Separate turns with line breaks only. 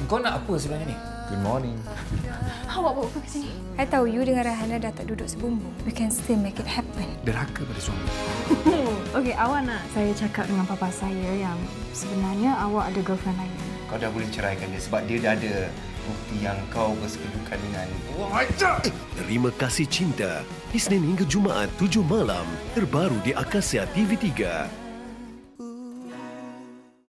Kau nak apa sebenarnya ni?
Good morning.
Awak bawa apa ke sini? I tahu you dengan Rahana dah tak duduk sebumbung. We can still make it happen.
Derhaka pada suami.
Okey, awak nak saya cakap dengan papa saya yang sebenarnya awak ada girlfriend lain.
Kau dah boleh ceraikan dia sebab dia dah ada bukti yang kau bersekedukan dengan...
Terima Kasih Cinta, Isnin hingga Jumaat 7 malam, terbaru di Akasia TV3.